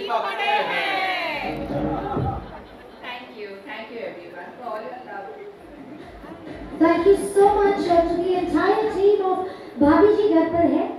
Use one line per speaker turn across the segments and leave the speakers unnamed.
पकड़े हैं। Thank you everyone for all your love.
Thank you so much to the entire team of भाभी जी घर पर है।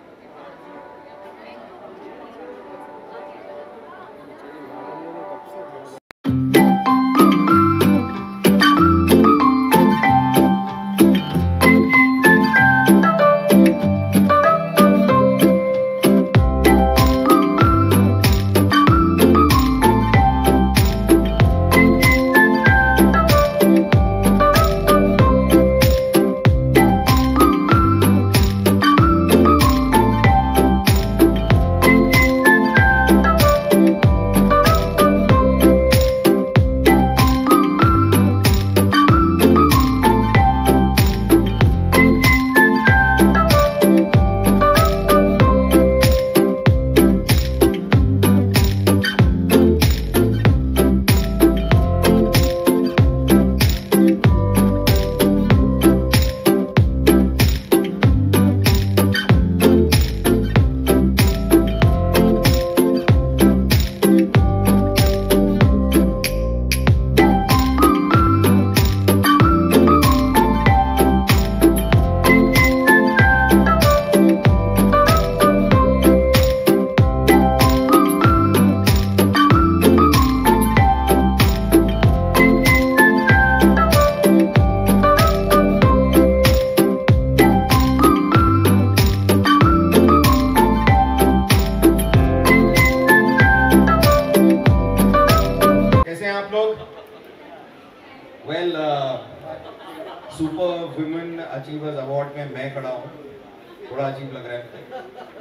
सुपर वुमेन अचीवर्स अवार्ड में मैं खड़ा हूँ, थोड़ा अजीब लग रहा है मुझे।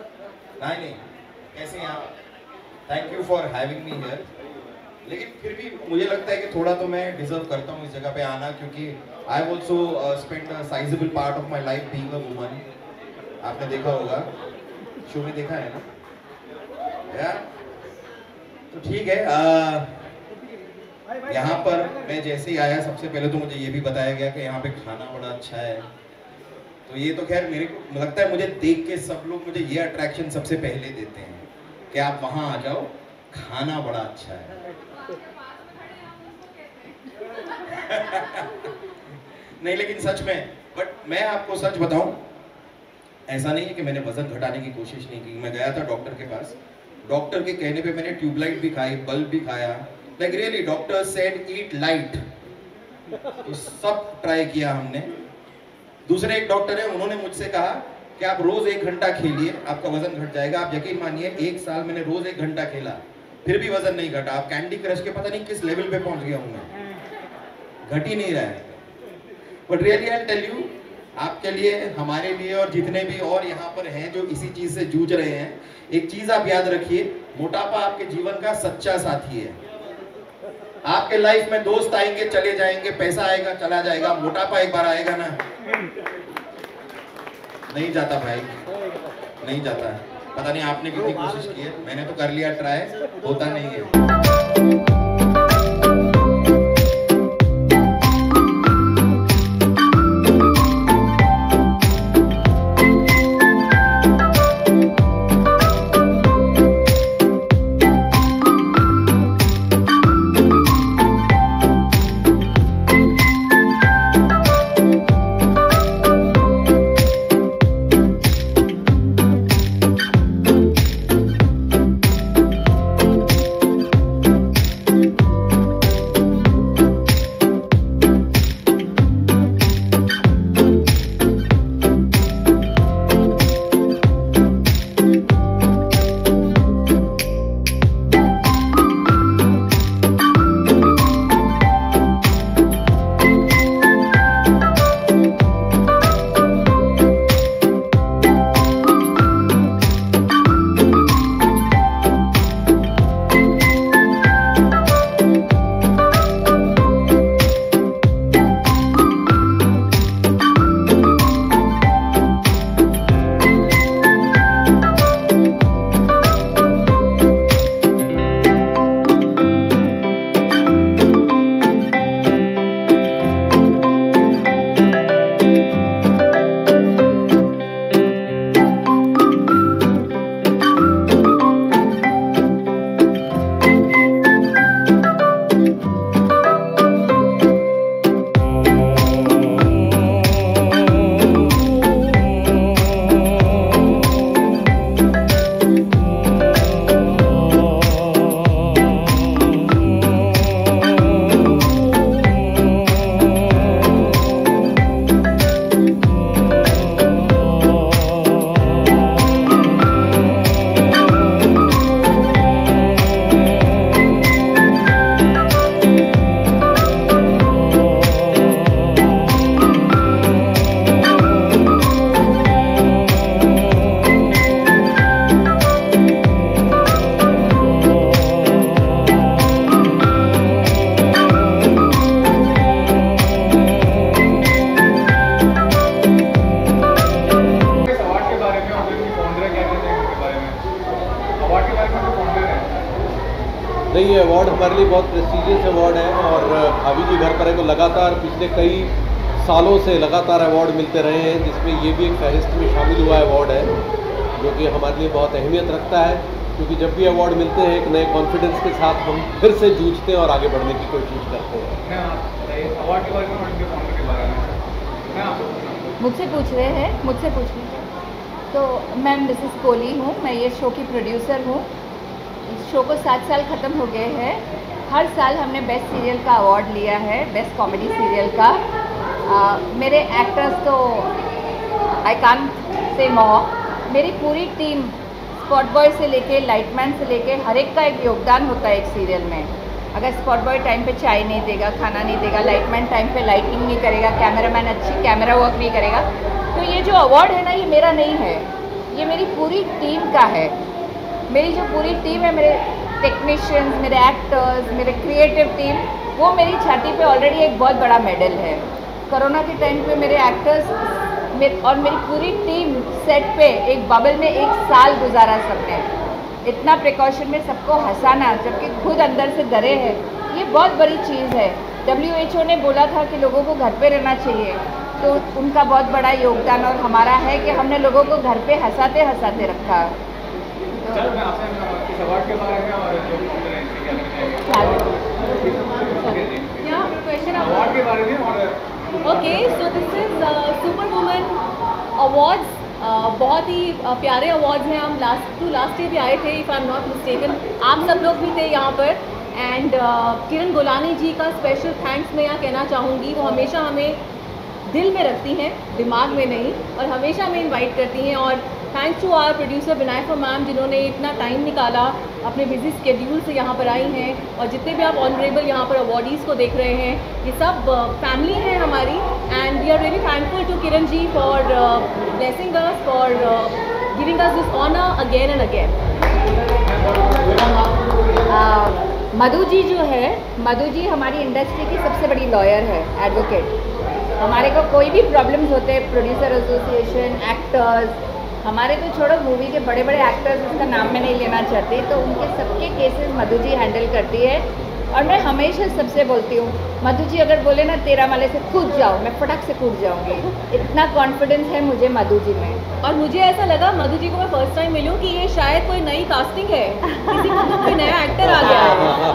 नहीं, कैसे हैं आप? Thank you for having me here. लेकिन फिर भी मुझे लगता है कि थोड़ा तो मैं डिजर्व करता हूँ इस जगह पे आना, क्योंकि I have also spend a sizeable part of my life being a woman. आपने देखा होगा, शो में देखा है ना यार? तो ठीक है, यहाँ पर मैं जैसे ही आया सबसे पहले तो मुझे ये भी बताया गया कि यहाँ पे खाना बड़ा अच्छा है। तो ये तो खैर मेरे को लगता है, मुझे देख के सब लोग मुझे ये अट्रैक्शन सबसे पहले देते हैं कि आप वहाँ आ जाओ, खाना बड़ा अच्छा है। नहीं लेकिन सच में, बट मैं आपको सच बताऊं, ऐसा नहीं है कि मैंने वजन घटाने की कोशिश नहीं की। मैं गया था डॉक्टर के पास, डॉक्टर के कहने पे मैंने ट्यूबलाइट भी खाई, बल्ब भी खाया। Like really doctor said eat light, तो सब ट्राई किया हमने। दूसरे एक डॉक्टर है, उन्होंने मुझसे कहा कि आप रोज 1 घंटा खेलिए, आपका वजन घट जाएगा। आप यकीन मानिए 1 साल मैंने रोज 1 घंटा खेला, फिर भी वजन नहीं घटा। आप कैंडी क्रश के पता नहीं किस लेवल पे पहुंच गया हूं मैं, घट ही नहीं रहा है। But really I tell you, आपके लिए, हमारे लिए और जितने भी और यहाँ पर हैं जो इसी चीज से जूझ रहे हैं, एक चीज आप याद रखिए, मोटापा आपके जीवन का सच्चा साथी है। आपके लाइफ में दोस्त आएंगे चले जाएंगे, पैसा आएगा चला जाएगा, मोटापा एक बार आएगा ना, नहीं जाता भाई, नहीं जाता। पता नहीं आपने कितनी कोशिश की है, मैंने तो कर लिया ट्राई, होता नहीं है।
नहीं, ये अवार्ड हमारे लिए बहुत प्रेस्टिजियस अवार्ड है और भाभी जी घर पर है तो लगातार पिछले कई सालों से लगातार अवार्ड मिलते रहे हैं, जिसमें ये भी एक फहरिस्त में शामिल हुआ अवार्ड है, जो कि हमारे लिए बहुत अहमियत रखता है, क्योंकि जब भी अवार्ड मिलते हैं एक नए कॉन्फिडेंस के साथ हम फिर से जूझते हैं और आगे बढ़ने की कोशिश करते हैं।
अवार्ड के बारे में और इनके फाउंडर के बारे में
मुझसे पूछ रहे हैं, मुझसे पूछ रहे हैं। तो मैं मिसेस कोहली हूँ, मैं ये शो की प्रोड्यूसर हूँ। इस शो को 7 साल ख़त्म हो गए हैं। हर साल हमने बेस्ट सीरियल का अवार्ड लिया है, बेस्ट कॉमेडी सीरियल का। मेरे एक्टर्स तो आई कांट से मोर, मेरी पूरी टीम स्पॉट बॉय से लेके लाइटमैन से लेके हर एक का एक योगदान होता है एक सीरियल में। अगर स्पॉट बॉय टाइम पे चाय नहीं देगा, खाना नहीं देगा, लाइटमैन टाइम पे लाइटिंग नहीं करेगा, कैमरामैन अच्छी कैमरा वर्क नहीं करेगा, तो ये जो अवार्ड है ना, ये मेरा नहीं है, ये मेरी पूरी टीम का है। मेरी जो पूरी टीम है, मेरे टेक्नीशियंस, मेरे एक्टर्स, मेरे क्रिएटिव टीम, वो मेरी छाती पे ऑलरेडी एक बहुत बड़ा मेडल है। कोरोना के टाइम पे मेरे एक्टर्स और मेरी पूरी टीम सेट पे एक बबल में 1 साल गुजारा सबने। इतना प्रिकॉशन में सबको हंसाना, जबकि खुद अंदर से डरे हैं, ये बहुत बड़ी चीज़ है। WHO ने बोला था कि लोगों को घर पे रहना चाहिए, तो उनका बहुत बड़ा योगदान और हमारा है कि हमने लोगों को घर पे हंसाते हंसाते रखा।
चलो मैं आपसे इस अवार्ड के बारे में और जो
क्वेश्चन
अवार्ड के बारे में और
okay, so this is super woman awards. बहुत ही प्यारे अवार्ड्स हैं। हम लास्ट ईयर भी आए थे, if I am not mistaken, आप सब लोग भी थे यहाँ पर। एंड किरण गोलानी जी का स्पेशल थैंक्स मैं यहाँ कहना चाहूँगी। वो हमेशा हमें दिल में रखती हैं, दिमाग में नहीं, और हमेशा हमें इनवाइट करती हैं। और thanks to our producer Vinayaka ma'am, जिन्होंने इतना टाइम निकाला, अपने बिजी स्केड्यूल से यहाँ पर आई हैं। और जितने भी आप ऑनरेबल यहाँ पर अवार्डीज़ को देख रहे हैं, ये सब फैमिली है हमारी। And we are very thankful to Kiran ji for blessing us, for giving us this honour again and again.
Madhu ji जो है, मधु जी हमारी इंडस्ट्री की सबसे बड़ी लॉयर है, एडवोकेट। हमारे को कोई भी प्रॉब्लम्स होते हैं, प्रोड्यूसर एसोसिएशन, एक्टर्स, हमारे तो छोड़ो, मूवी के बड़े बड़े एक्टर्स, उसका नाम मैं नहीं लेना चाहती, तो उनके सबके केसेस मधु जी हैंडल करती है। और मैं हमेशा सबसे बोलती हूँ, मधु जी अगर बोले ना 13 माले से कूद जाओ, मैं फटक से कूद जाऊँगी। इतना कॉन्फिडेंस है मुझे मधु जी में।
और मुझे ऐसा लगा मधु जी को मैं फर्स्ट टाइम मिलूँ कि ये शायद कोई नई कास्टिंग है, किसी को तो कोई नया एक्टर आ गया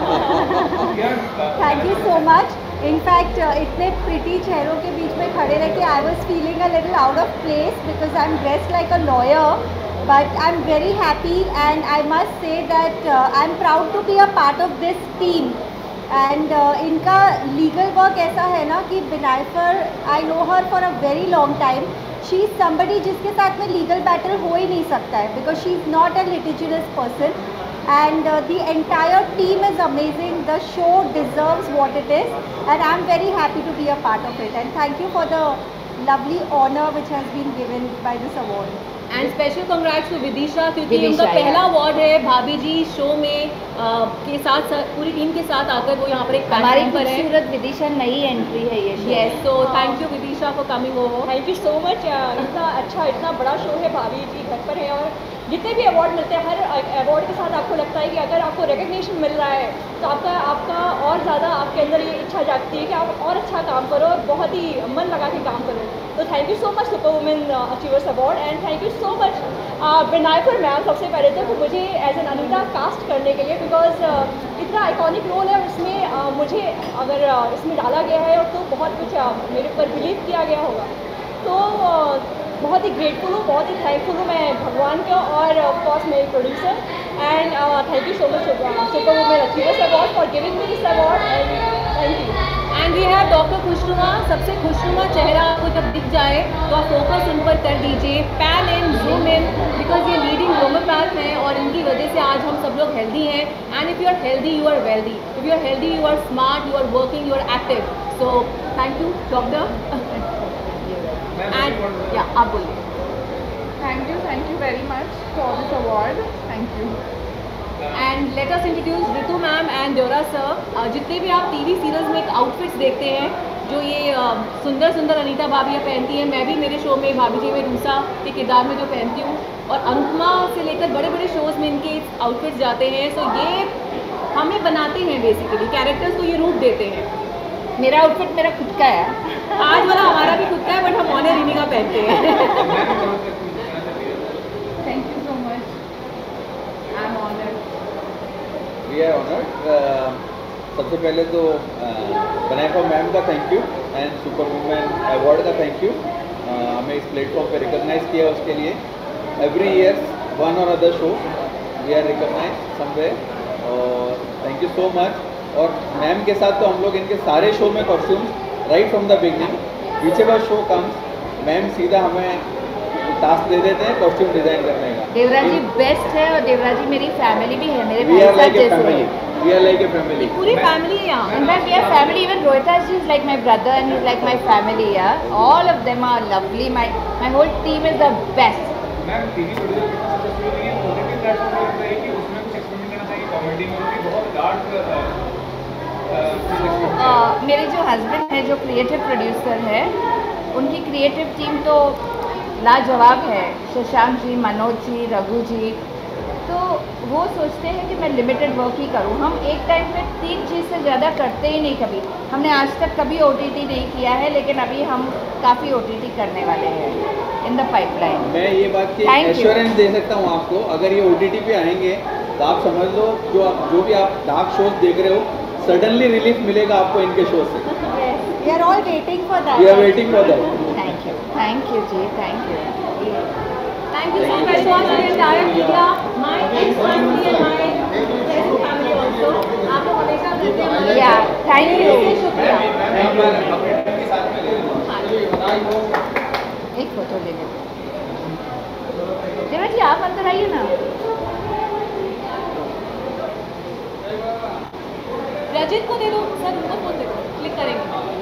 है।
Thank you so much. In fact इतने प्रिटी चेहरों के बीच में खड़े रह के I was feeling a little out of place because I am dressed like a lawyer, but I am very happy and I must say that I am proud to be a part of this team. And इनका legal work ऐसा है ना कि Vinayakar, I know her for a very long time. She is somebody जिसके साथ में legal battle हो ही नहीं सकता है, because she is not a litigious person. And the entire team is amazing. The show deserves what it is, and I'm very happy to be a part of it. And thank you for the lovely honor which has been given by this award.
And special congrats to Vidisha, क्योंकि
विदिशा,
उनका पहला award है भाभी जी show में के साथ पूरी team के साथ आकर वो यहाँ पर एक
हमारी
पैनल पर है।
खूबसूरत विदिशा नई एंट्री है ये show.
Yes, so thank you Vidisha for coming over.
Thank you so much. इतना अच्छा, इतना बड़ा शो है, भाभी जी घर पर है, और जितने भी अवार्ड मिलते हैं, हर अवार्ड के साथ आपको लगता है कि अगर आपको रिकग्निशन मिल रहा है तो आपका और ज़्यादा आपके अंदर ये इच्छा जागती है कि आप और अच्छा काम करो और बहुत ही मन लगा के काम करो। तो thank you so much super women achievers award, and thank you so much Vinayakar ma'am सबसे पहले तो मुझे एज एन अनीता कास्ट करने के लिए, बिकॉज इतना आइकॉनिक रोल है, उसमें मुझे अगर इसमें डाला गया है तो बहुत कुछ मेरे ऊपर बिलीव किया गया होगा। तो बहुत ही ग्रेटफुल हूँ, बहुत ही थैंकफुल हूँ मैं भगवान का और ऑफकोर्स मेरे producer. And thank you so much super women achievers award for giving me this award, and thank you.
And we have doctor Khushnuma. सबसे खुशनुमा चेहरा आपको जब दिख जाए तो आप फोकस उन पर कर दीजिए, pan in, zoom in, because ये लीडिंग होम्योपैथ हैं और इनकी वजह से आज हम सब लोग हेल्दी हैं। And if you are healthy you are wealthy, if you are healthy you are smart, you are working, you are active. So thank you doctor. And या आप बोलिए।
Thank you very much for this award, thank you.
And let us introduce Ritu ma'am and Dyora sir. जितने भी आप TV serials में outfits देखते हैं, जो ये सुंदर सुंदर अनीता भाभी पहनती हैं, मैं भी मेरे शो में भाभी जी में रूसा के किरदार में जो पहनती हूँ, और अनुपमा से लेकर बड़े बड़े शोज़ में इनके आउटफिट्स जाते हैं। सो ये हमें बनाते हैं बेसिकली, कैरेक्टर्स को ये रूप देते हैं।
मेरा आउटफिट मेरा खुद का है।
आज वाला हमारा भी खुद का है, बट हम ऑनर इन्हीं का पहनते हैं।
Thank you so much, I am honoured.
We are honoured. सबसे पहले तो बनाएगा मैम का thank you and super women award का थैंक यू। हमें इस प्लेटफॉर्म पे रिकॉग्नाइज किया उसके लिए। Every year one or other show we are recognise somewhere, और थैंक यू सो मच। और मैम के साथ तो हम लोग इनके सारे शो में costumes right from the beginning, which ever show comes ma'am सीधा हमें टास्क दे देते हैं कॉस्ट्यूम डिजाइन करने का।
देवराज जी बेस्ट है, और देवराज जी मेरी फैमिली भी है, मेरे
वी आर
भाई
लाइक
साहब
ए
जैसे
फैमिली,
हैं।
We are like a family.
पूरी फैमिली है यहाँ।
In fact, we are family. Even Rohita ji is like my brother and he's like my family. Yeah, all of them are lovely. My whole team is the best.
Ma'am TV producer की success हुई है, OTT platform पे लगता है कि उसमें कुछ experiment करना चाहिए कॉमेडी में, उनकी बहुत डार्क
मेरे जो हस्बैंड है जो क्रिएटिव प्रोड्यूसर है, उनकी क्रिएटिव टीम तो लाजवाब है। शशांक जी, मनोज जी, रघु जी, तो वो सोचते हैं कि मैं लिमिटेड वर्क ही करूं। हम एक टाइम पे 3 चीज़ से ज़्यादा करते ही नहीं कभी। हमने आज तक कभी OTT नहीं किया है, लेकिन अभी हम काफ़ी OTT करने वाले हैं इन द पाइपलाइन।
मैं ये बात की एश्योरेंस दे सकता हूँ आपको, अगर ये OTT पे आएंगे तो आप समझ लो जो भी आप डार्क शोज देख रहे हो, सडनली रिलीफ मिलेगा आपको इनके शो से।
We are all waiting for that.
We are waiting for that.
Thank you जी, thank you.
Thank you so very much to the entire media, my ex-family and my present family also. आप लोग हमेशा मिलते हैं हमारे।
Yeah, thank you.
शुक्रिया।
एक photo ले लेते। देवराज जी आप अंदर आइए ना।
रजित को दे दो सर, उनको फोन दे दो, क्लिक करेंगे।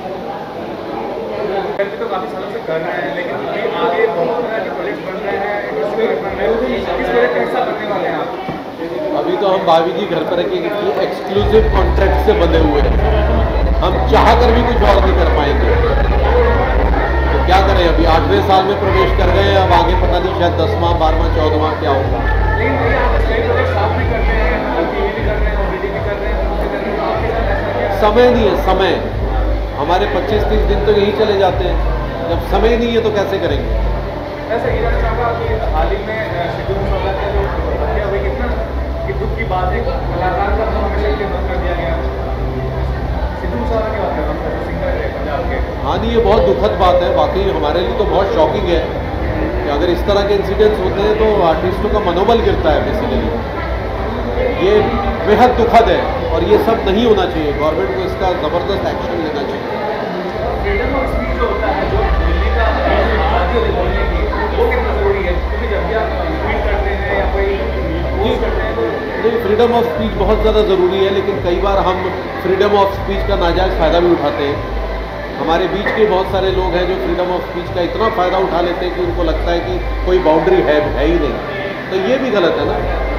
तो काफ़ी सालों से कर रहे हैं, लेकिन अभी आगे बहुत तरह के प्रोजेक्ट बन रहे हैं, इंडस्ट्री बन रहे हैं। किस प्रोजेक्ट का हिस्सा बनने वाले हैं आप?
अभी तो हम भाभी जी घर पर के एक्सक्लूसिव कॉन्ट्रैक्ट से बंधे हुए हैं। हम चाह कर भी कुछ और नहीं कर पाएंगे, तो क्या करें। अभी 8वें साल में प्रवेश कर गए हैं, अब आगे पता नहीं शायद 10वां 12वां 14वां क्या होगा।
लेकिन भैया आप कई प्रोजेक्ट साथ में कर रहे हैं, टीवी भी कर रहे हैं, OTT भी कर रहे हैं, फिल्म भी कर रहे हैं, तो आपके साथ ऐसा क्या?
समय नहीं है, समय हमारे 25-30 दिन तो यही चले जाते हैं। जब समय नहीं है तो कैसे करेंगे।
ऐसा ही जानना चाहूँगा कि हाल ही में सिद्धू मूसेवाला के जो हत्या हुई, कितना कि दुख की बात है, कलाकार का नाम हमेशा के बंद कर दिया गया। सिद्धू मूसेवाला की बात कर रहा हूँ, सिंगर है पंजाब के।
हाँ नहीं, ये बहुत दुखद बात है, वाकई हमारे लिए तो बहुत शॉकिंग है कि अगर इस तरह के इंसिडेंट्स होते हैं तो आर्टिस्टों का मनोबल गिरता है बेसिकली। ये बेहद दुखद है और ये सब नहीं होना चाहिए। गवर्नमेंट को इसका ज़बरदस्त एक्शन लेना चाहिए।
फ्रीडम ऑफ स्पीच जो होता है, जो दिल्ली का आज़ादी होती है बोलने की, वो कितना ज़रूरी है? क्योंकि जब भी आप ट्वीट करते हैं या कोई पोस्ट करते हैं तो
नहीं, फ्रीडम ऑफ स्पीच बहुत ज़्यादा ज़रूरी है, लेकिन कई बार हम फ्रीडम ऑफ स्पीच का नाजायज़ फ़ायदा भी उठाते हैं। हमारे बीच के बहुत सारे लोग हैं जो फ्रीडम ऑफ स्पीच का इतना फ़ायदा उठा लेते हैं कि उनको लगता है कि कोई बाउंड्री है ही नहीं, तो ये भी गलत है ना।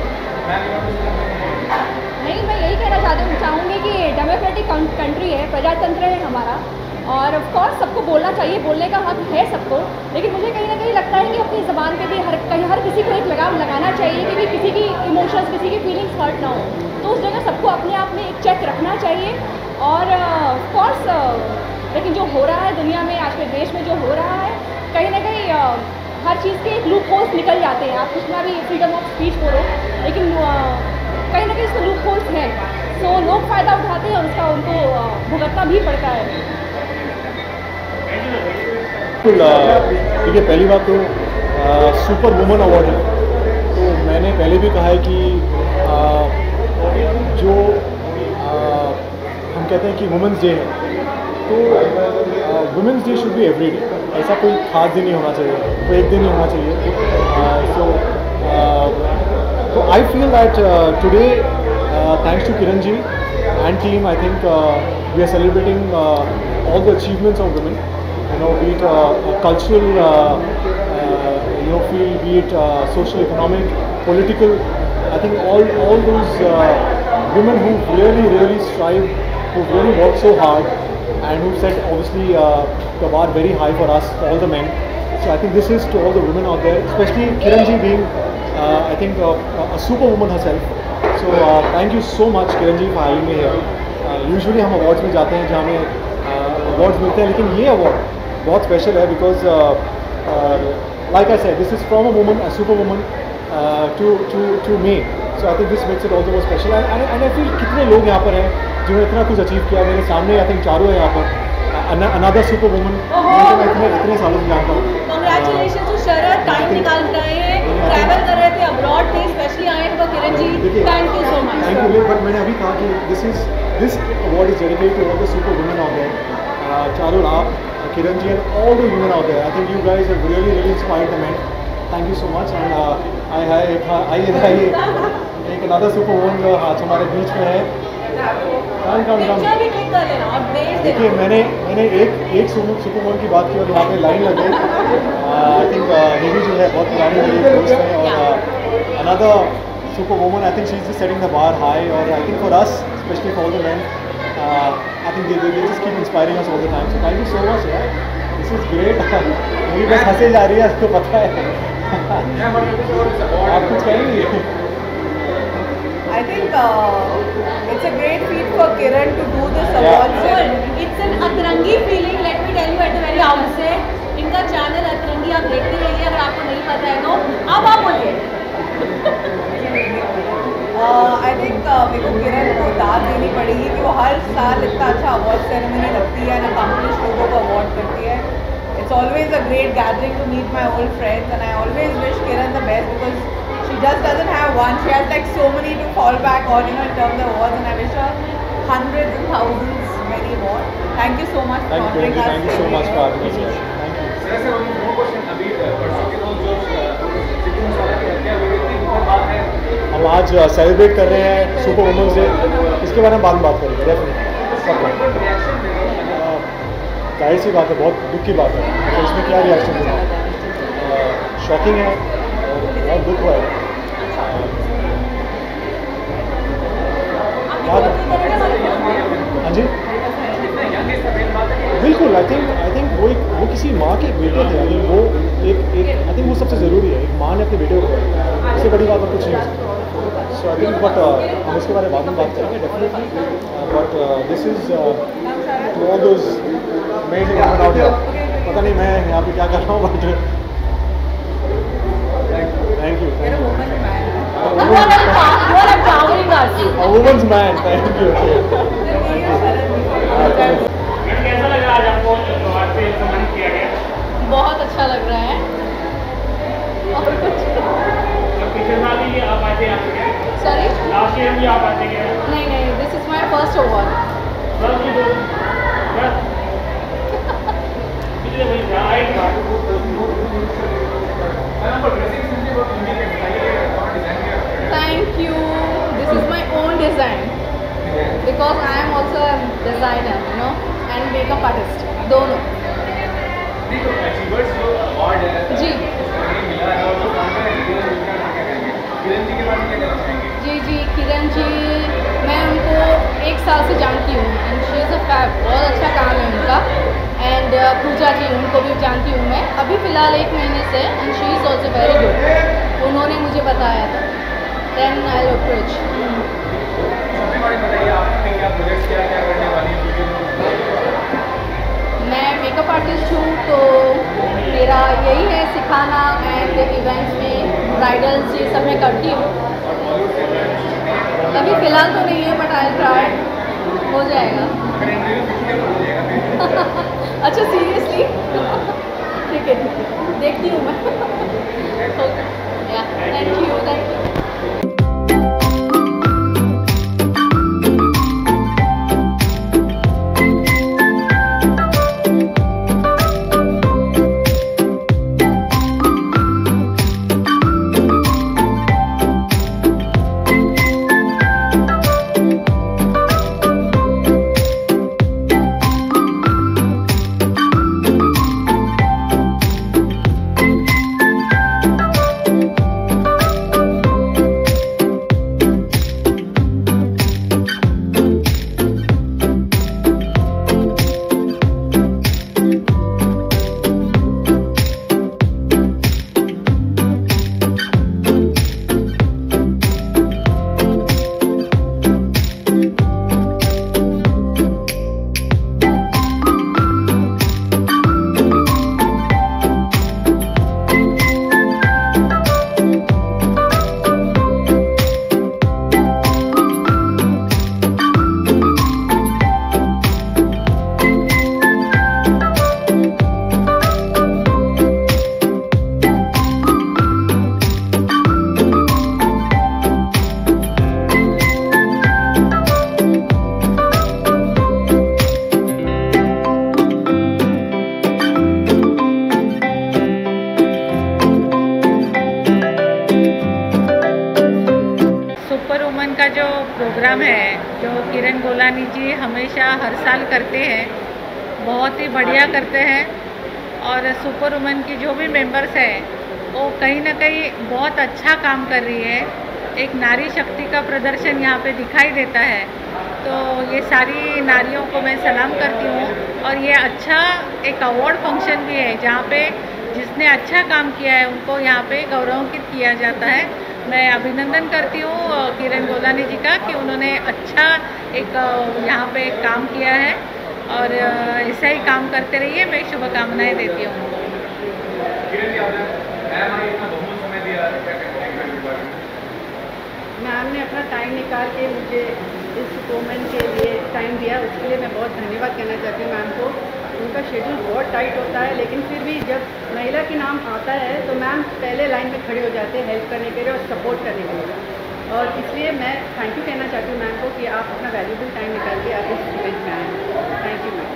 नहीं, मैं यही कहना चाहूँगी कि डेमोक्रेटिक कंट्री है, प्रजातंत्र है हमारा, और ऑफ कोर्स सबको बोलना चाहिए, बोलने का हक है सबको। लेकिन मुझे कहीं ना कहीं लगता है कि अपनी ज़बान पे भी हर किसी को एक लगाम लगाना चाहिए कि भी किसी की इमोशंस, किसी की फीलिंग्स हर्ट ना हो। तो उस जगह सबको अपने आप में एक चेक रखना चाहिए। और ऑफ कोर्स लेकिन जो हो रहा है दुनिया में, आज के देश में जो हो रहा है, कहीं ना कहीं हर चीज़ के एक लूप होल्स निकल जाते हैं। आप कितना भी फ्रीडम ऑफ स्पीच बोलो, लेकिन कहीं ना कहीं इसमें लूप होल्स हैं, तो लोग फ़ायदा उठाते हैं और उसका उनको भुगतना भी पड़ता है।
ठीक है, पहली बात तो सुपर वुमन अवार्ड है, तो मैंने पहले भी कहा है कि जो हम कहते हैं कि वुमेंस डे है, तो women's day should be every day. ऐसा कोई खास दिन नहीं होना चाहिए, कोई एक दिन नहीं होना चाहिए। So I feel that today, thanks to Kiran ji and team, I think we are celebrating all the achievements of women. You know, be it cultural, field, be it social, economic, political. I think all those women who really strive, who really work so hard, and who set obviously the bar very high for us, all the men. So I think this is to all the women out there, especially Kiran ji being, I think, a superwoman herself. So thank you so much Kiran ji for having me here. Usually हम awards में जाते हैं जहाँ हमें awards मिलते हैं, लेकिन ये award बहुत special है because like I said, this is from a woman, a superwoman to me. So I think this makes it all the more special. And I feel कितने लोग यहाँ पर हैं जिन्होंने इतना कुछ अचीव किया. मेरे सामने I think चारों है यहाँ पर. Another superwoman मैं इतने सालों से जानता हूँ.
Congratulations to Sharad, टाइम निकाल कर आए हैं, ट्रैवल कर रहे थे, अब्रॉड थे, स्पेशली आए हैं तो Kiran ji, thank you so much.
Thank you. But मैंने अभी कहा कि this award is dedicated to all the superwomen out there. Charul, आप, Kiran ji, and all the women out there. I think you guys have really inspired the men. Thank you so much. And एक another superwoman जो आज हमारे बीच में है. देखिए मैंने एक सुपरवुमन की बात की और वहाँ पे लाइन लग गई. आई थिंक देवी जो है बहुत पुरानी मेरी दोस्त है और another superwoman. I think she is just setting the bar high. और I think for us specially for the men, I think they just keep inspiring us all the time. So thank you so much यार, this is great. मेरी बस हंसे जा रही है, आपको पता है. आप कुछ कहेंगे?
I think it's a great feat for Kiran to do this award ceremony.
It's an Atrangi feeling. Let me tell you at the very outset. इनका चैनल अतरंगी आप देखते रहिए, अगर आपको नहीं पता है तो. अब आप बोलिए.
I think मेरे को किरण को दाद देनी पड़ेगी कि वो हर साल इतना अच्छा अवार्ड सेरेमनी रखती है, अकम्पलिश लोगों को अवार्ड करती है. It's always a great gathering to meet my old friends, and I always wish Kiran the best because she just doesn't have one. She has like so many to fall back on, in terms of awards, and I wish her hundreds and thousands many more. Thank you so much for honoring us.
Thank you so much for having us here. Thank you.
Sir से one more question. अभी परसों के रोज जो सिद्धू मूसेवाला की हत्या हुई थी, बहुत बात है.
हम आज सेलिब्रेट कर रहे हैं सुपर वुमेन्स डे. इसके बारे में बाद में बात करेंगे डेफिनेटली. जाहिर सी बात है, बहुत दुख की बात है. तो इसमें क्या रिएक्शन देना, शॉकिंग है और बहुत दुख हुआ है. हाँ जी बिल्कुल. आई थिंक वो किसी माँ के बेटे थे. आई थिंक वो एक आई थिंक वो सबसे ज़रूरी है. एक माँ ने अपने बेटे को, इससे बड़ी बात और कुछ नहीं है. सो आई थिंक बट हम उसके बारे में बाद में बात करेंगे definitely. But this is to all those amazing women out here. पता नहीं मैं यहाँ पे क्या कर रहा हूँ, but thank you. A woman's man. Thank you.
कैसा लग रहा है आज आपको अवार्ड से सम्मानित किया गया?
बहुत अच्छा लग रहा है. और कुछ
पिछले साल भी आप आए थे यहाँ पे?
सॉरी,
लास्ट ईयर भी आप आए थे क्या?
नहीं, this is my first award.
पिछले वही था आई था.
Thank you. This is my own design because I am also a designer, and makeup artist. दोनों.
अचीवर्स जो अवार्ड है
जी
मिला है और जो किरण जी के बारे में क्या कहना चाहेंगे?
जी किरण जी, मैं उनको 1 साल से जानती हूँ and she is a fab. बहुत अच्छा काम है उनका. एंड पूजा जी, उनको भी जानती हूँ मैं अभी फ़िलहाल 1 महीने से. And she is also very good. उन्होंने मुझे बताया था. Then I approach.
सबसे बड़ी बताइए आपने क्या प्रोजेक्ट्स क्या करने वाली है?
मैं मेकअप आर्टिस्ट हूँ, तो मेरा यही है सिखाना एंड इवेंट्स में ब्राइडल्स ये सब मैं करती हूँ. अभी फ़िलहाल तो नहीं है, बट आई ट्राई. हो जाएगा. अच्छा सीरियसली? ठीक है देखती हूँ मैं. Thank you.
का जो प्रोग्राम है जो किरण गोलानी जी हमेशा हर साल करते हैं, बहुत ही बढ़िया करते हैं। और सुपर वुमेन की जो भी मेंबर्स हैं वो कहीं ना कहीं बहुत अच्छा काम कर रही है। एक नारी शक्ति का प्रदर्शन यहाँ पे दिखाई देता है। तो ये सारी नारियों को मैं सलाम करती हूँ। और ये अच्छा एक अवार्ड फंक्शन भी है जहाँ पे जिसने अच्छा काम किया है उनको यहाँ पे गौरवान्वित किया जाता है। मैं अभिनंदन करती हूँ किरण गोलानी जी का कि उन्होंने अच्छा एक यहाँ पे काम किया है और ऐसा ही काम करते रहिए। मैं शुभकामनाएं देती हूँ उनको।
मैम ने अपना टाइम निकाल के मुझे इस वुमेन के लिए टाइम दिया, उसके लिए मैं बहुत धन्यवाद कहना चाहती हूँ मैम को। उनका शेड्यूल बहुत टाइट होता है, लेकिन फिर भी जब महिला के नाम आता है तो मैम पहले लाइन में खड़े हो जाते हैं हेल्प करने के लिए और सपोर्ट करने के लिए। और इसलिए मैं थैंक यू कहना चाहती हूँ मैम को कि आप अपना वैल्यूबल टाइम निकाल के आप इस इवेंट में आए। Thank you ma'am.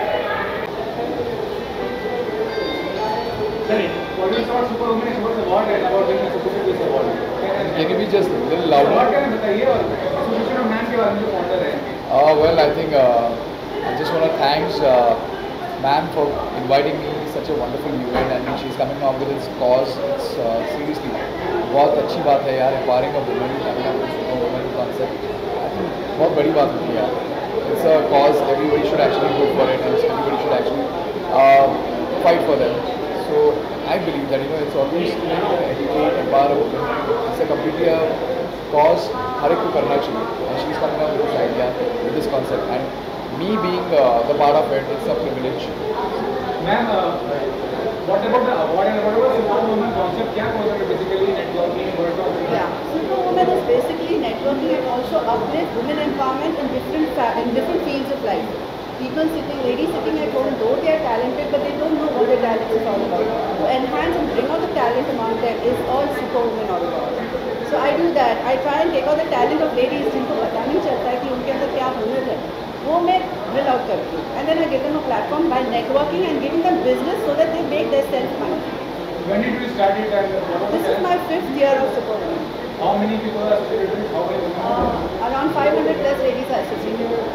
Can you be just a little louder? Well, I think I just want to thank ma'am for inviting me such a wonderful event, and she's coming up with this cause. It's seriously बहुत अच्छी बात है यार, empowering a woman, having a woman concept. I think बहुत बड़ी बात होती है यार. It's a cause everybody should actually go for it, and everybody should actually fight for them. So I believe that it's always educate, empower a woman. It's a completely a cause हर एक को करना चाहिए. And she's coming up with this idea, with this concept, and me being the part of it, it's a privilege.
Ma'am, what about the award and what about the Super Woman concept? क्या concept है basically networking, word of mouth?
Yeah, Super Woman is basically networking and also uplift women empowerment in different fields of life. Ladies sitting at home, though they are talented, but they don't know what their talent is all about. To enhance and bring out the talent among them is all Super Women all about. So I do that. I try and take out the talent of ladies जिनको पता नहीं चलता है कि उनके अंदर क्या हुनर है, वो मैं drill out करती हूँ. And then I give them a platform by networking and giving them business so that they make their self money.
When did you start it? And
this is my 5th year of Super Women.
How many people are associated? How many?
Around 500 plus ladies are associated.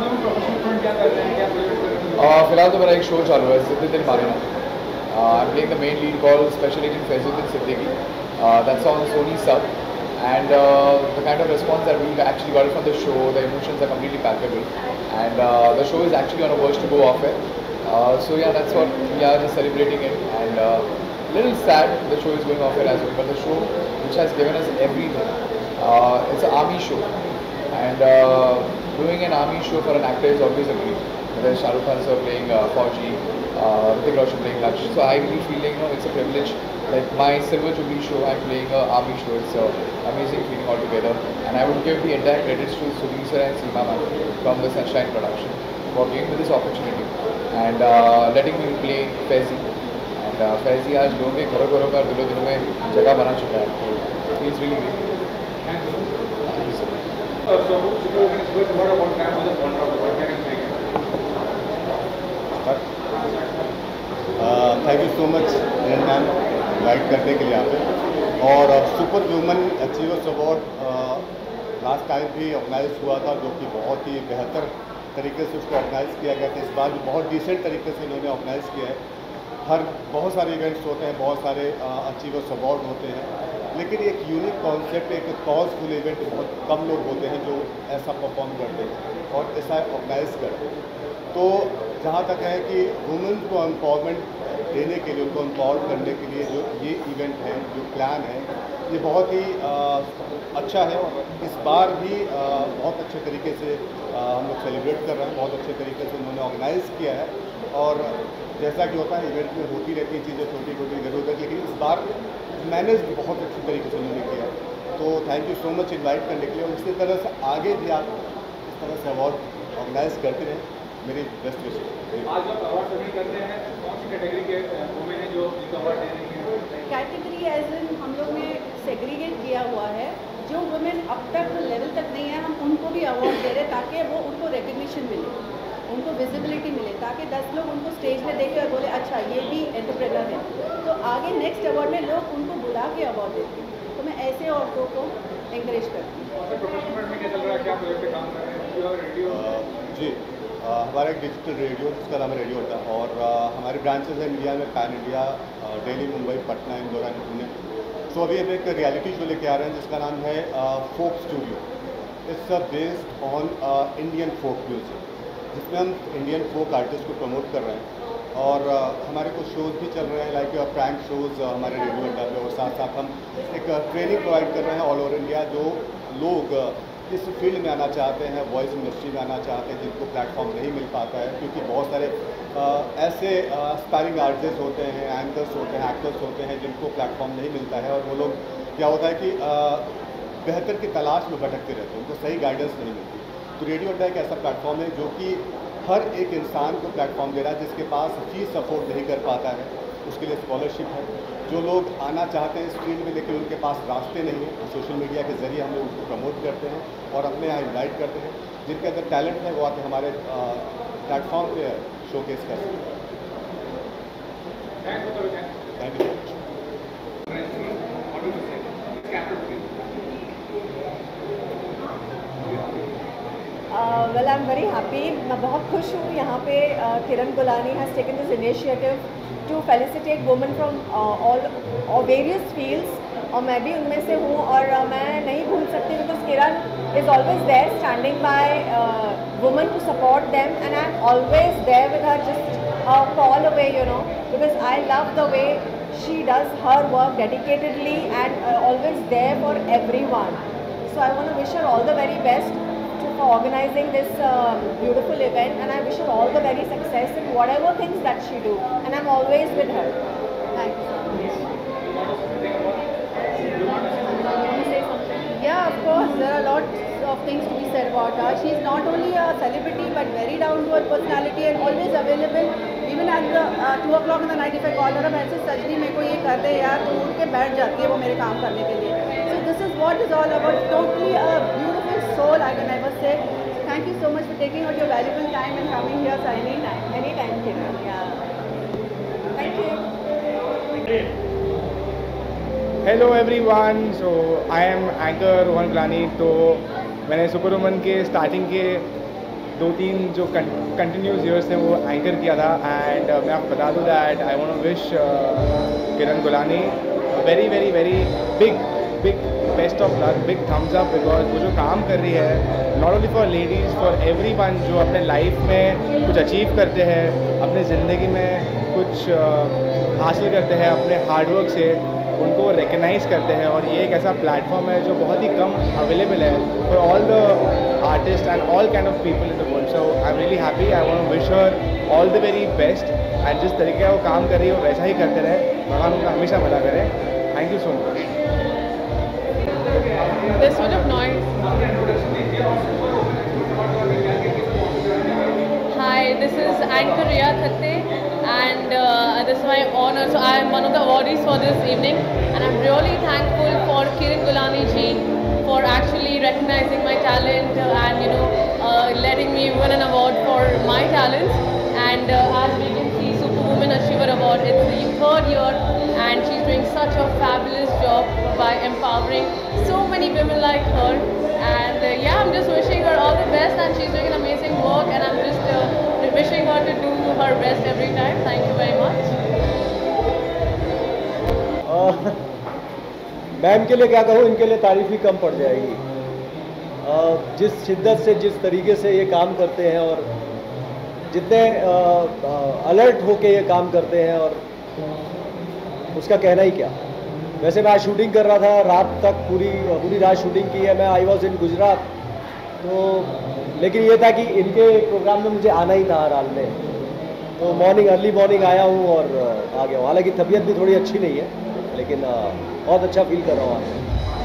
फिलहाल तो मेरा एक show चालू है जिद्दीन मारिना. I'm playing the main lead called Special Agent Faizuddin Siddiqui. That's on Sony Sub, and the kind of response that we actually got from the show, the emotions are completely palpable, and the show is actually on a verge to go off air. So yeah, that's what we are just celebrating it, and little sad the show is going off air as well, but the show which has given us everything, it's an army show, and doing an army show for an actor is always a dream. There's Shah Rukh Khan sir playing Fauji, Hrithik Roshan playing Laksh. So I really feel like it's a privilege. Like my Silver Jubilee show, I'm playing an army show. It's an amazing feeling altogether. And I would give the entire credits to Sudhir sir and Seema ma'am from the Sunshine production for giving me this opportunity and letting me play Faizi. And Faizi आज लोगों के घरों का दिलों में जगह बना चुका है. So he's really great. Thank you so much.
So Super Women is good. What about ma'am? Just one round. What can you say?
Thank you so much ma'am invite करने के लिए यहाँ पे. और super women achievers award last time भी organise हुआ था, जो कि बहुत ही बेहतर तरीके से उसको ऑर्गेनाइज किया गया था. इस बार भी बहुत डिसेंट तरीके से इन्होंने ऑर्गेनाइज किया है. बहुत सारे इवेंट्स होते हैं, बहुत सारे अचीवर्स अवार्ड होते हैं, लेकिन एक यूनिक कॉन्सेप्ट, एक कॉजफुल इवेंट बहुत कम लोग होते हैं जो ऐसा परफॉर्म करते हैं और ऐसा ऑर्गेनाइज करते हैं. तो जहाँ तक है कि वुमेन को एम्पावरमेंट देने के लिए, उनको एम्पावर करने के लिए जो ये इवेंट है, जो प्लान है, ये बहुत ही अच्छा है. इस बार भी बहुत अच्छे तरीके से हम लोग सेलिब्रेट कर रहे हैं, बहुत अच्छे तरीके से उन्होंने ऑर्गेनाइज़ किया है. और जैसा कि होता है इवेंट में होती रहती हैं चीज़ें छोटी छोटी इधर उधर, लेकिन इस बार मैनेज बहुत अच्छी तरीके से उन्होंने किया. तो thank you so much invite करने के लिए, और इसी तरह से आगे भी आप इस तरह से अवार्ड ऑर्गेनाइज करते रहें. मेरी बेस्ट विश.
आज आप अवार्ड सबमिट करते हैं, कौन सी कैटेगरी के वुमेन है जो इनको अवार्ड दे रही है?
कैटेगरी एज इन हम लोग ने सेग्रीगेट किया हुआ है. जो वुमेन अब तक लेवल तक नहीं है, हम उनको भी अवार्ड दे रहे हैं ताकि वो उनको रिकग्निशन मिले, उनको विजिबिलिटी मिले, ताकि 10 लोग उनको स्टेज में देखें और बोले अच्छा ये भी एंटरप्रेन्योर है. तो आगे नेक्स्ट अवार्ड में लोग उनको बुला के अवार्ड देते हैं. तो मैं ऐसे औरतों को encourage करती हूँ।
जी हमारा एक डिजिटल रेडियो जिसका नाम है रेडियो अड्डा, और हमारे ब्रांचेज हैं इंडिया में, pan India, Delhi, Mumbai, Patna, Indore and Pune. तो अभी हम एक रियलिटी शो लेके आ रहे हैं जिसका नाम है folk studio. It's based on Indian folk music, जिसमें हम इंडियन फोक आर्टिस्ट को प्रमोट कर रहे हैं, और हमारे कुछ शोज़ भी चल रहे हैं लाइक प्रैंक शोज़ हमारे रेडियो अड्डा पे, और साथ साथ हम एक ट्रेनिंग प्रोवाइड कर रहे हैं ऑल ओवर इंडिया। जो लोग इस फील्ड में आना चाहते हैं, वॉइस इंडस्ट्री में आना चाहते हैं, जिनको प्लेटफॉर्म नहीं मिल पाता है, क्योंकि बहुत सारे ऐसे एस्पायरिंग आर्टिस्ट होते हैं, एंकर्स होते हैं, एक्टर्स होते हैं जिनको प्लेटफॉर्म नहीं मिलता है, और वो लोग क्या होता है कि बेहतर की तलाश में भटकते रहते हैं, उनको सही गाइडेंस नहीं मिलती। तो रेडियो अड्डा एक ऐसा प्लेटफॉर्म है जो कि हर एक इंसान को प्लेटफॉर्म दे रहा है जिसके पास फीस अफोर्ड नहीं कर पाता है, उसके लिए स्कॉलरशिप है। जो लोग आना चाहते हैं इस फील्ड में लेकिन उनके पास रास्ते नहीं है, तो सोशल मीडिया के ज़रिए हम लोग उसको प्रमोट करते हैं और अपने यहाँ इन्वाइट करते हैं। जिनके अंदर टैलेंट है वो आके हमारे प्लेटफॉर्म पे शोकेस कर सकते हैं। Thank you.
Well I am very happy, मैं बहुत खुश हूँ यहाँ पे Kiran Gulani has taken this initiative to felicitate women from all various fields, और मैं भी उनमें से हूँ। और मैं नहीं भूल सकती because Kiran is always there standing by women to support them, and I am always there with her just a call away, you know, because I love the way she does her work dedicatedly and always there for everyone. So I want to wish her all the very best for organizing this beautiful event, and I wish her all the very success in whatever things that she do, and I'm always with her. Thank you so much.
Yeah, of course, there are lots of things to be said about her. She is not only a celebrity but very down to earth personality and always available. Even at the 2 o'clock in the night if I call her, मैं सजनी मेरे को ये कर दे यार, तो उठ के बैठ जाती है वो मेरे काम करने के लिए. So this is what is all about. Totally a beautiful soul, I can never say. Thank you so much for taking out your valuable time and coming here. So anytime, Kiran. Yeah. Thank you.
Hello everyone, so I am anchor Rohan Gulani. तो मैंने super woman के starting के 2-3 जो continuous years थे वो anchor किया था, and मैं आपको बता दूँ that I want to wish Kiran Gulani very very very big best of luck, big thumbs up, because वो जो काम कर रही है not only for ladies, for everyone जो अपने लाइफ में कुछ अचीव करते हैं, अपने ज़िंदगी में कुछ हासिल करते हैं अपने हार्डवर्क से, उनको रिकग्नाइज करते हैं। और ये एक ऐसा प्लेटफॉर्म है जो बहुत ही कम अवेलेबल है for all the artist and all kind of people in the world. So I am really happy, I want to wish her all the very best, and जिस तरीके का वो काम कर रही है वो वैसा ही करते रहे, भगवान उनका हमेशा भला करे। Thank you so much.
There's so much of noise. Hi, this is anchor Riya Thatte, and this is my honor. So I am one of the awardees for this evening, and I'm really thankful for Kiran Gulani ji for actually recognizing my talent and letting me win an award for my talents. And as we can see, Superwoman Achiever Award, it's the 3rd year, and she's doing such a fabulous job by empowering so many women like her. And I'm just wishing her all the best, and she's doing an amazing work, and I'm just wishing her to do her best every time. Thank you very much.
Ma'am के लिए क्या कहूँ, इनके लिए तारीफ ही कम पड़ जाएगी। जिस शिद्दत से, जिस तरीके से ये काम करते हैं और जितने अलर्ट होके ये काम करते हैं, और उसका कहना ही क्या। वैसे मैं आज शूटिंग कर रहा था, रात तक पूरी रात शूटिंग की है। मैं आई वॉज इन गुजरात, तो लेकिन ये था कि इनके प्रोग्राम में मुझे आना ही था हर हाल में, तो अर्ली मॉर्निंग आया हूँ और आ गया हूँ। हालांकि तबीयत भी थोड़ी अच्छी नहीं है, लेकिन बहुत अच्छा फील कर रहा हूँ आज।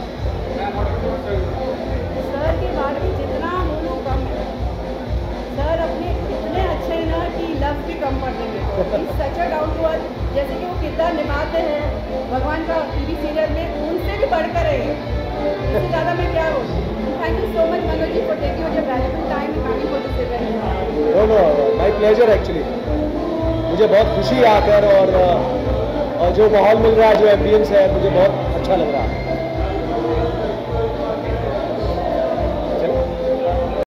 सर के बारे में जितना बोलो कम है। सर अपने इतने अच्छे हैं ना कि लफ्ज़ भी कम पड़ देंगे। सच डाउन टू अर्थ, जैसे कि वो किरदार निभाते हैं भगवान का टीवी सीरियल में, उनसे भी बढ़कर है। इससे ज़्यादा मैं क्या बोलूँ। Thank you so much Manoj ji for taking your valuable time and coming for this event.
No my pleasure actually. मुझे बहुत खुशी आकर, और जो माहौल मिल रहा है, जो एम्बियंस है, मुझे बहुत अच्छा लग रहा है।